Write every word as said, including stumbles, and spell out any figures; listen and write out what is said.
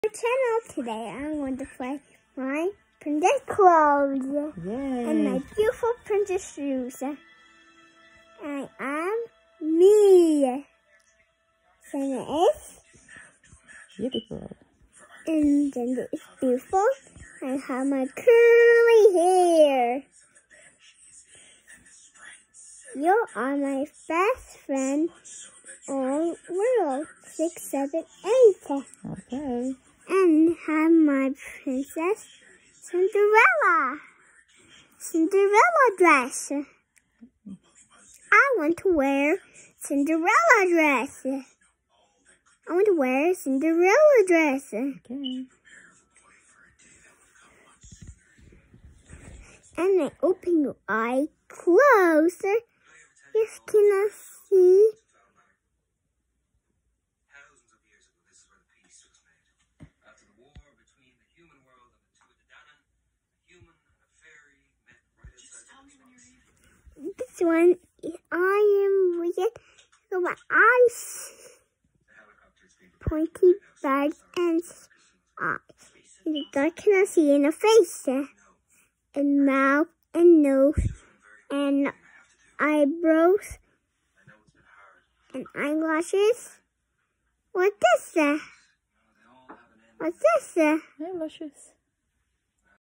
Channel today. I'm going to play my princess clothes Yay. and my beautiful princess shoes. I am me. Santa is beautiful. And Santa is beautiful. I have my curly hair. You are my best friend all world. Six, seven, eight. Okay. And have my princess Cinderella. Cinderella dress. I want to wear Cinderella dress. I want to wear Cinderella dress. Okay. And I open your eye closer. You cannot see. This one, I am weird. So my eyes, pointy bags and eyes. In the dark, cannot see in the face, and mouth and nose and eyebrows and eyelashes. What's this? What's this? Eyelashes.